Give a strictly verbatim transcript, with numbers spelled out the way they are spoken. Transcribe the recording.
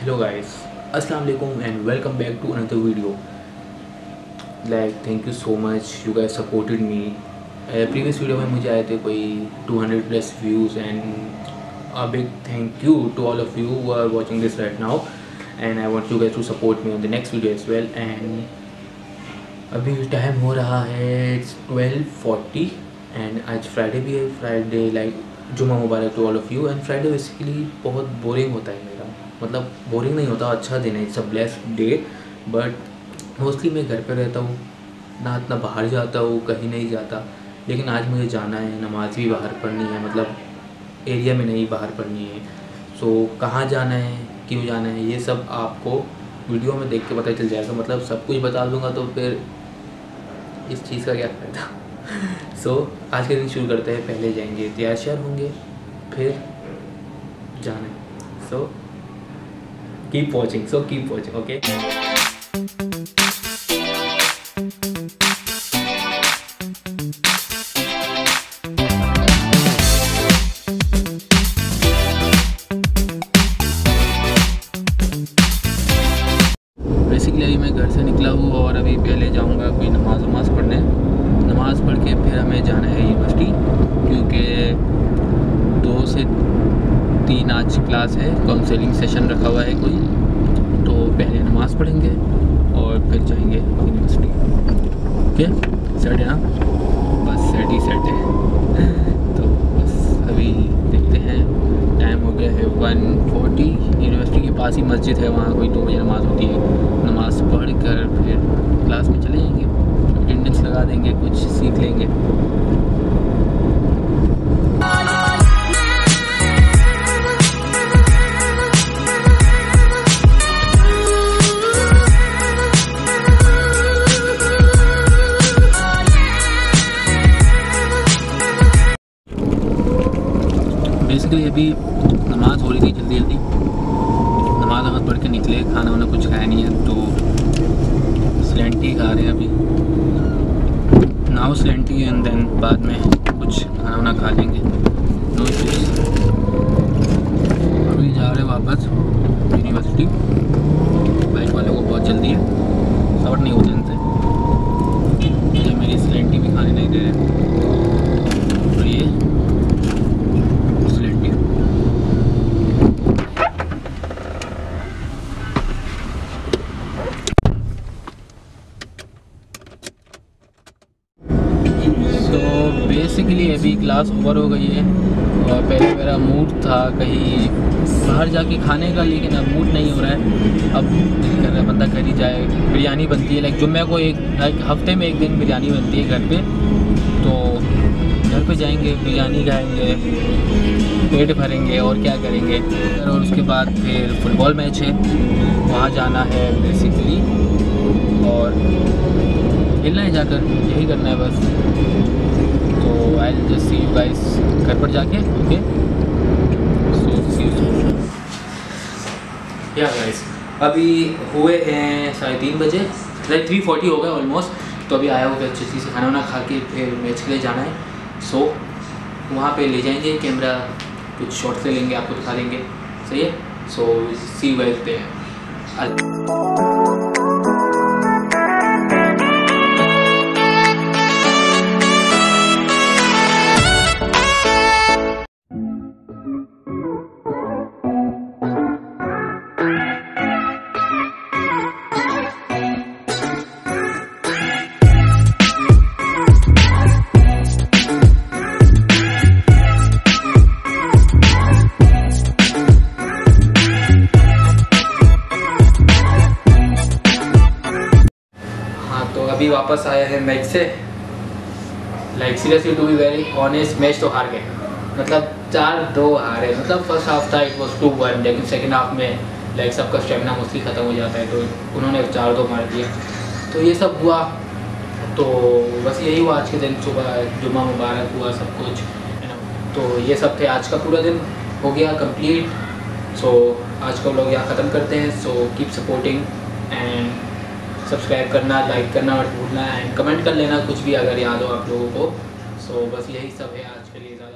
Hello guys, Assalamu alaikum and welcome back to another video. Like thank you so much, you guys supported me. Previous video में मुझे आए थे कोई two hundred plus views and a big thank you to all of you who are watching this right now. And I want you guys to support me on the next video as well. And अभी time हो रहा है twelve forty and आज Friday भी है. Friday like जुम्मा मुबारक to all of you. And Friday basically बहुत बोरिंग होता है मेरा, मतलब बोरिंग नहीं होता, अच्छा दिन है, it's a blessed day. But mostly मैं घर पे रहता हूँ, ना इतना बाहर जाता हूँ, कहीं नहीं जाता. लेकिन आज मुझे जाना है, नमाज भी बाहर पढ़नी है, मतलब एरिया में नहीं बाहर पढ़नी है. सो so, कहाँ जाना है, क्यों जाना है, ये सब आपको वीडियो में देख के पता चल जाएगा. मतलब सब कुछ बता दूँगा तो फिर इस चीज़ का क्या फ़ायदा. सो so, आज के दिन शुरू करते हैं. पहले जाएंगे, तैयार श्यार होंगे, फिर जाना है. So keep watching, so keep watching, okay. Basically अभी मैं घर से निकला हूँ और अभी पहले जाऊँगा कोई नमाज वमाज पढ़ने. नमाज़ पढ़ के फिर हमें जाना है यूनिवर्सिटी, क्योंकि दो से तीन आज क्लास है, काउंसलिंग सेशन रखा हुआ है कोई. तो पहले नमाज़ पढ़ेंगे और फिर जाएंगे यूनिवर्सिटी. ओके, सेट है ना? बस सेट ही सेट है. तो बस अभी देखते हैं. टाइम हो गया है वन फोर्टी. यूनिवर्सिटी के पास ही मस्जिद है, वहाँ कोई दो बजे नमाज़ होती है. नमाज़ पढ़ कर फिर क्लास में चले जाएंगे, अटेंडेंस लगा देंगे, कुछ सीख लेंगे. बेसिकली अभी नमाज़ हो रही थी, जल्दी जल्दी नमाज वमाज पढ़ के निकले. खाना वाना कुछ खाया नहीं है तो स्लेंटी खा रहे हैं अभी. नाउ स्लेंटी एंड देन बाद में कुछ खाना वाना खा लेंगे. No issues. अभी जा रहे हैं वापस यूनिवर्सिटी. बाइक वालों को बहुत जल्दी है, सबर नहीं होता इनसे. ये मेरी स्लेंटी भी खाने नहीं दे रहे. तो ये स्लेंटी. बेसिकली अभी क्लास ओवर हो गई है और पहले मेरा मूड था कहीं बाहर जाके खाने का, लेकिन अब मूड नहीं हो रहा है. अब दिल कर रहा है बंदा घर ही जाए. बिरयानी बनती है, लाइक जुम्मे को एक लाइक हफ्ते में एक दिन बिरयानी बनती है घर पे. तो घर पे जाएंगे, बिरयानी खाएंगे, पेट भरेंगे और क्या करेंगे. और उसके बाद फिर फुटबॉल मैच है, वहाँ जाना है बेसिकली और खेलना है जाकर, यही करना है बस. तो I will just see you guys घर पर जाके. Okay, so see you soon. Yeah guys अभी हुए हैं साढ़े तीन बजे, लाइक थ्री फोर्टी हो गए ऑलमोस्ट. तो अभी आया हुआ अच्छी चीज़ से खाना वाना खा के फिर मैच के लिए जाना है. सो so, वहाँ पे ले जाएंगे कैमरा, कुछ शॉट्स ले लेंगे, आपको दिखा देंगे. सही है. So see you guys there. अभी वापस आया है मैच से. Like seriously to be very honest, match तो हार गए, मतलब चार दो हारे. मतलब फर्स्ट हाफ था इट वाज टू वन, लेकिन सेकंड हाफ में लाइक सबका स्टेमिना मोस्टली ख़त्म हो जाता है, तो उन्होंने चार दो मार दिया. तो ये सब हुआ. तो बस यही हुआ आज के दिन. सुबह जुम्मा मुबारक हुआ, सब कुछ है ना. तो ये सब थे, आज का पूरा दिन हो गया कंप्लीट. सो आज का व्लॉग यहाँ ख़त्म करते हैं. So keep supporting and subscribe करना, लाइक करना मत भूलना एंड कमेंट कर लेना कुछ भी अगर याद हो आप लोगों को. सो बस यही सब है आज के लिए.